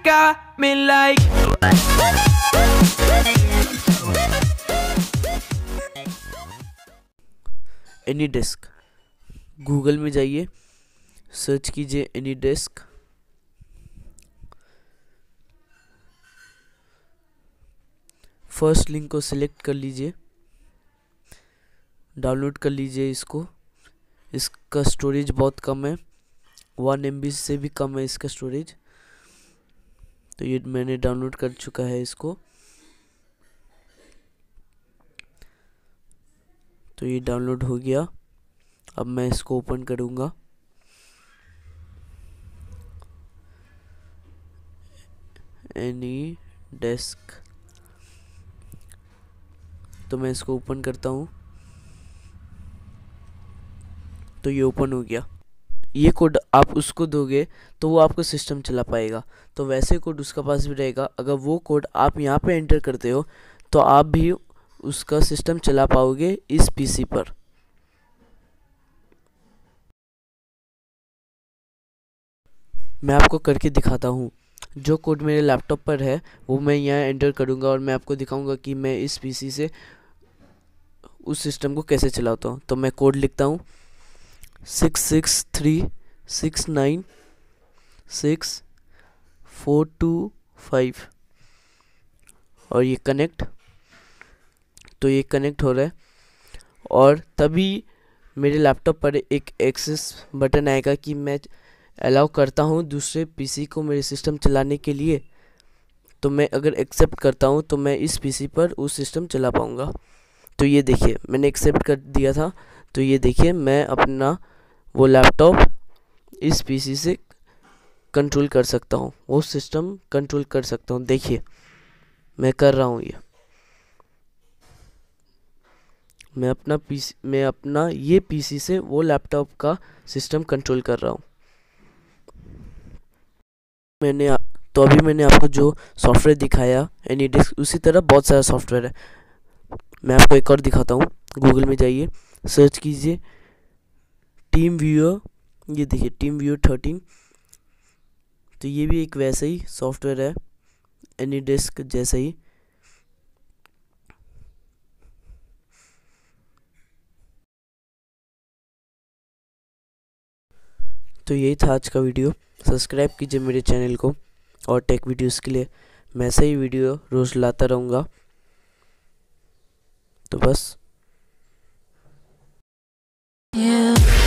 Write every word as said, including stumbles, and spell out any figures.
got me like AnyDesk. Google में जाइए, search कीजिए एनीडेस्क। फर्स्ट लिंक को सिलेक्ट कर लीजिए, डाउनलोड कर लीजिए इसको। इसका स्टोरेज बहुत कम है, वन एम बी से भी कम है इसका स्टोरेज। तो ये मैंने डाउनलोड कर चुका है इसको। तो ये डाउनलोड हो गया। अब मैं इसको ओपन करूँगा। एनीडेस्क, तो मैं इसको ओपन करता हूँ। तो ये ओपन हो गया। ये कोड आप उसको दोगे तो वो आपको सिस्टम चला पाएगा। तो वैसे कोड उसका पास भी रहेगा। अगर वो कोड आप यहाँ पे एंटर करते हो तो आप भी उसका सिस्टम चला पाओगे इस पीसी पर। मैं आपको करके दिखाता हूँ। जो कोड मेरे लैपटॉप पर है वो मैं यहाँ एंटर करूँगा और मैं आपको दिखाऊंगा कि मैं इस पीसी से उस सिस्टम को कैसे चलाता हूँ। तो मैं कोड लिखता हूँ six six three six nine six four two five और ये कनेक्ट। तो ये कनेक्ट हो रहा है और तभी मेरे लैपटॉप पर एक एक्सेस बटन आएगा कि मैं अलाउ करता हूँ दूसरे पीसी को मेरे सिस्टम चलाने के लिए। तो मैं अगर एक्सेप्ट करता हूँ तो मैं इस पीसी पर उस सिस्टम चला पाऊँगा। तो ये देखिए मैंने एक्सेप्ट कर दिया था। तो ये देखिए मैं अपना वो लैपटॉप इस पीसी से कंट्रोल कर सकता हूँ, वो सिस्टम कंट्रोल कर सकता हूँ। देखिए मैं कर रहा हूँ ये। मैं अपना पीसी मैं अपना ये पीसी से वो लैपटॉप का सिस्टम कंट्रोल कर रहा हूँ। मैंने आ, तो अभी मैंने आपको जो सॉफ्टवेयर दिखाया एनीडेस्क, उसी तरह बहुत सारा सॉफ्टवेयर है। मैं आपको एक और दिखाता हूँ। गूगल में जाइए, सर्च कीजिए टीम व्यूअर। ये देखिए टीम व्यूअर थर्टीन। तो ये भी एक वैसा ही सॉफ्टवेयर है एनीडेस्क जैसा ही। तो यही था आज का वीडियो। सब्सक्राइब कीजिए मेरे चैनल को और टेक वीडियोस के लिए मैं ऐसे ही वीडियो रोज़ लाता रहूँगा। तो बस। yeah.